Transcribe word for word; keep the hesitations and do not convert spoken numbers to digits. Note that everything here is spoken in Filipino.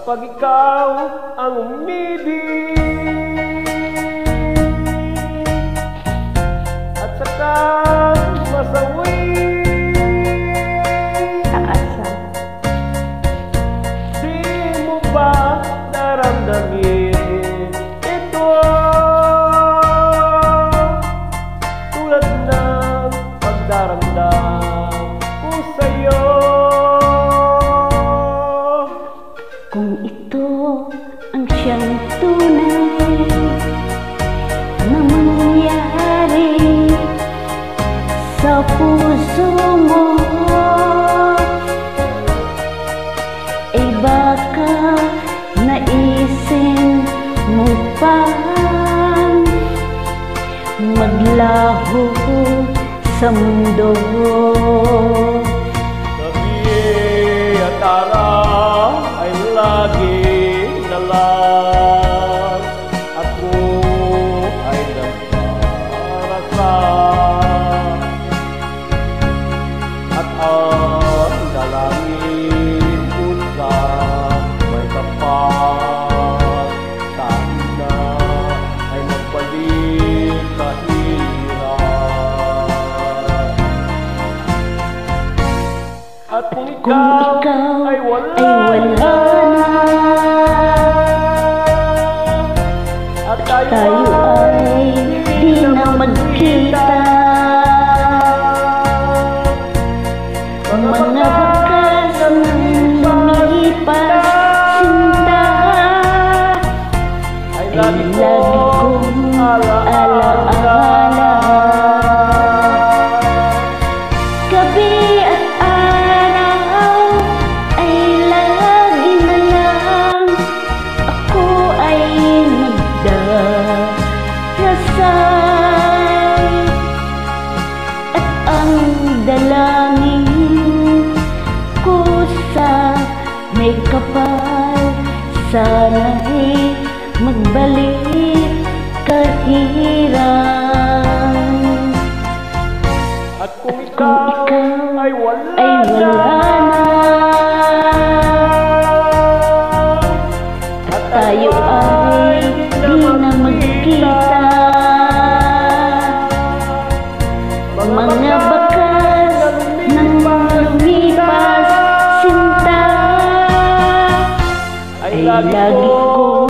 kapag ikaw ang umibig at saka masawi. Di mo ba naramdamin ito tulad ng pagdaramdam ko sa'yo? Kung ito ang siyang tunay na mangyari sa puso mo, ay baka naisin mo pa maglaho sa mundo. Gabi at araw ay lagi na lang ako ay nagdarasal, at ang dalangin ko sa may tapat sana ay magbalik kahirap. At kung ikaw, Kung ikaw ay wala, ay wala at tayo, tayo ay di na magkita. Mga bakas ng lumipas sinta ay ay lagi lagi kong kong alaala. alaala. Gabi at araw ay lagi na lang ako ay nagdarasal, at ang dalangin ko sa may kapal sana'y magbalik kahirap. At kung Kung ikaw ikaw ay wala, ay wala na, at tayo ay di na magkita. Mga bakas ng lumipas sinta ay ay lagi lagi kong